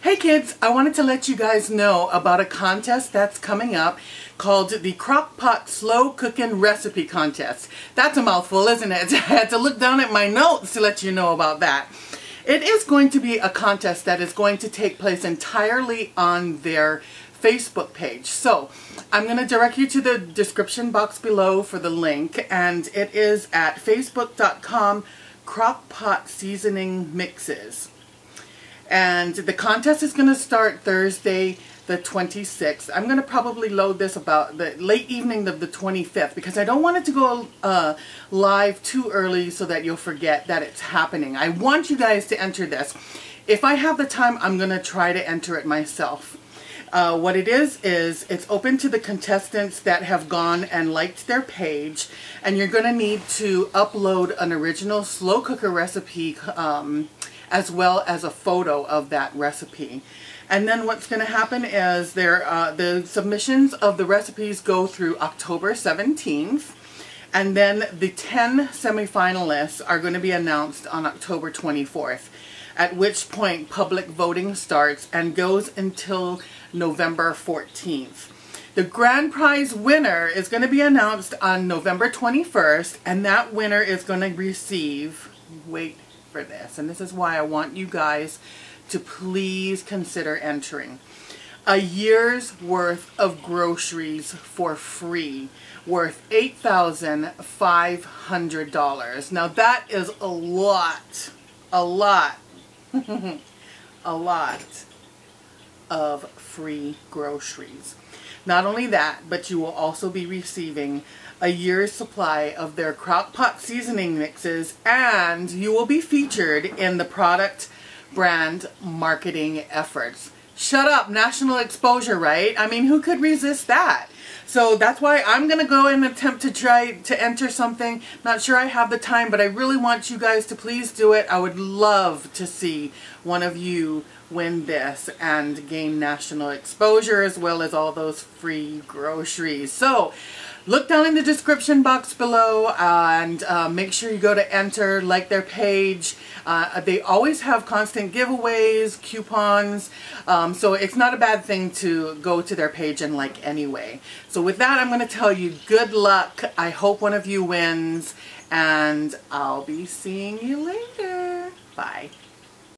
Hey kids, I wanted to let you guys know about a contest that's coming up called the Crock-Pot Slow Cooking Recipe Contest. That's a mouthful, isn't it? I had to look down at my notes to let you know about that. It is going to be a contest that is going to take place entirely on their Facebook page. So I'm going to direct you to the description box below for the link, and it is at facebook.com Crock-Pot Seasoning Mixes. And the contest is going to start Thursday the 26th. I'm going to probably load this about the late evening of the 25th because I don't want it to go live too early so that you'll forget that it's happening. I want you guys to enter this. If I have the time, I'm going to try to enter it myself. What it is it's open to the contestants that have gone and liked their page, and you're going to need to upload an original slow cooker recipe as well as a photo of that recipe. And then what's going to happen is the submissions of the recipes go through October 17th, and then the 10 semifinalists are going to be announced on October 24th, at which point public voting starts and goes until November 14th. The grand prize winner is going to be announced on November 21st, and that winner is going to receive, wait for this, and this is why I want you guys to please consider entering, a year's worth of groceries for free, worth $8,500. Now that is a lot a lot of free groceries. Not only that, but you will also be receiving a year's supply of their Crock-Pot Seasoning Mixes, and you will be featured in the product brand marketing efforts. Shut up, national exposure, right? I mean, who could resist that? So that's why I'm going to go and attempt to try to enter something. Not sure I have the time, but I really want you guys to please do it. I would love to see one of you win this and gain national exposure as well as all those free groceries. So look down in the description box below and make sure you go to enter, like their page. They always have constant giveaways, coupons, so it's not a bad thing to go to their page and like anyway. So with that, I'm going to tell you good luck. I hope one of you wins, and I'll be seeing you later. Bye.